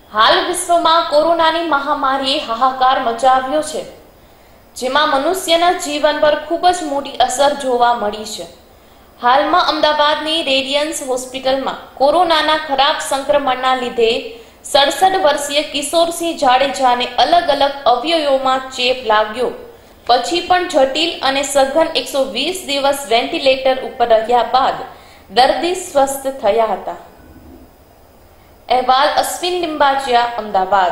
હાલ વિશ્વમાં કોરોનાની મહામારીએ હાહાકાર મચાવ્યો છે, જેમાં મનુષ્યના જીવન પર ખૂબ જ મોટી અસર જોવા મળી છે। હાલમાં અમદાવાદની રેડિયન્સ હોસ્પિટલમાં કોરોનાના ખરાબ સંક્રમણના લીધે 67 વર્ષીય કિશોરસિંહ જાડેજાને અલગ અલગ અવયવોમાં ચેપ લાગ્યો, પછી પણ જટિલ અને સઘન 120 દિવસ વેન્ટિલેટર ઉપર રહ્યા બાદ દર્દી સ્વસ્થ થયા હતા। अहवाल अश्विन लिंबाचिया, अहमदाबाद।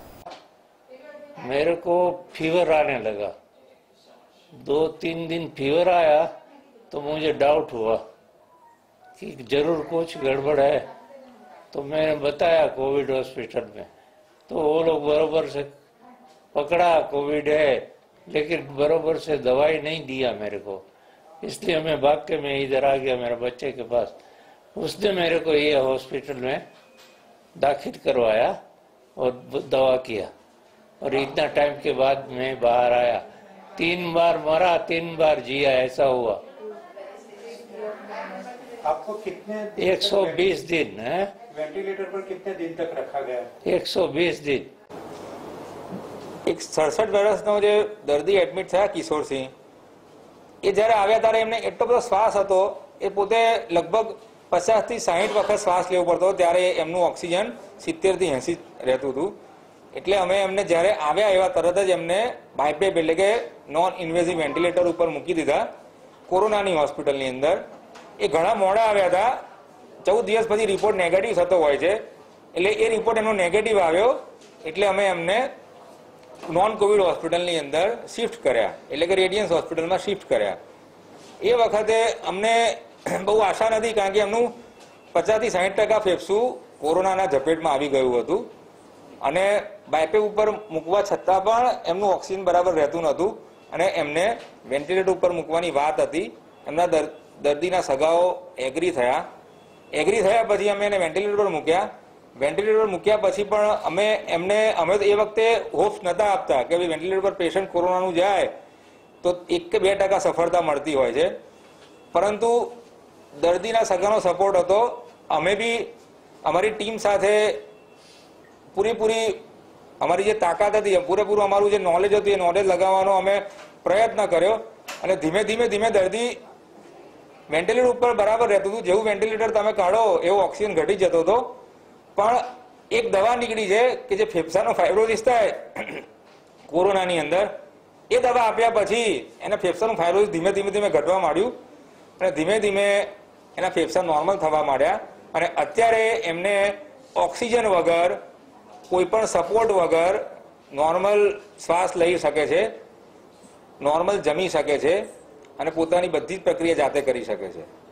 मेरे को फीवर आने लगा, 2-3 दिन फीवर आया तो मुझे डाउट हुआ कि जरूर कुछ गड़बड़ है। तो मैंने बताया कोविड हॉस्पिटल में, तो वो लोग बराबर से पकड़ा कोविड है, लेकिन बराबर से दवाई नहीं दिया मेरे को, इसलिए मैं भाग के मैं इधर आ गया मेरे बच्चे के पास। उसने मेरे को ये हॉस्पिटल में दाखिल करवाया और दवा किया, और इतना टाइम के बाद मैं बाहर आया। 3 बार मरा, 3 बार जिया, ऐसा हुआ। आपको कितने 120 दिन है। वेंटिलेटर पर कितने दिन तक रखा गया? 120 दिन। एक 67 વર્ષનો જે દર્દી એડમિટ થયા કિશોરસિંહ, એ જ્યારે આવ્યા ત્યારે એમને એટલો બધો શ્વાસ હતો, એ પોતે લગભગ 50 થી 60 વખત શ્વાસ લેવો પડતો, ત્યારે એમનું ઓક્સિજન 70 થી 80 રહેતું હતું। એટલે અમે એમને જ્યારે આવ્યા એવા તરત જ એમને બાયપેપ એટલે કે નોન ઇન્વેઝિવ વેન્ટિલેટર ઉપર મૂકી દીધા કોરોનાની હોસ્પિટલની અંદર। એ ઘણા મોડા આવ્યા હતા, 14 દિવસ પછી રિપોર્ટ નેગેટિવ થતો હોય છે, એટલે એ રિપોર્ટ એમનો નેગેટિવ આવ્યો, એટલે અમે એમને નોન કોવિડ હોસ્પિટલની અંદર શિફ્ટ કર્યા, એટલે કે રેડિયન્સ હોસ્પિટલમાં શિફ્ટ કર્યા। એ વખતે અમને બહુ આશા નથી, કારણ કે એમનું 50 થી 60% ફેફસું કોરોનાના ઝપેટમાં આવી ગયું હતું, અને બાયપેપ ઉપર મૂકવા છતાં પણ એમનું ઓક્સિજન બરાબર રહેતું નહોતું, અને એમને વેન્ટિલેટર ઉપર મૂકવાની વાત હતી। એમના દર્દીના સગાઓ એગ્રી થયા પછી અમે એને વેન્ટિલેટર પર મૂક્યા। વેન્ટિલેટર પર મૂક્યા પછી પણ અમે તો એ વખતે હોપ્સ નહોતા આપતા કે ભાઈ વેન્ટિલેટર પર પેશન્ટ કોરોનાનું જાય તો 1 કે 2% સફળતા મળતી હોય છે, પરંતુ દર્દીના સગાનો સપોર્ટ હતો। અમે બી અમારી ટીમ સાથે પૂરેપૂરી અમારી જે તાકાત હતી, પૂરેપૂરું અમારું જે નોલેજ હતું એ નોલેજ લગાવવાનો અમે પ્રયત્ન કર્યો, અને ધીમે ધીમે દર્દી વેન્ટિલેટર ઉપર બરાબર રહેતું હતું। જેવું વેન્ટિલેટર તમે કાઢો એવો ઓક્સિજન ઘટી જતો હતો, પણ એક દવા નીકળી છે કે જે ફેફસાનો ફાઇબ્રોસિસ થાય કોરોનાની અંદર, એ દવા આપ્યા પછી એના ફેફસાનું ફાઇબ્રોસિસ ધીમે ધીમે ઘટવા માંડ્યું, અને ધીમે ધીમે એના ફેફસા નોર્મલ થવા માંડ્યા, અને અત્યારે એમને ઓક્સિજન વગર કોઈ પણ સપોર્ટ વગર નોર્મલ શ્વાસ લઈ શકે છે, નોર્મલ જમી શકે છે, અને પોતાની બધી જ પ્રક્રિયા જાતે કરી શકે છે।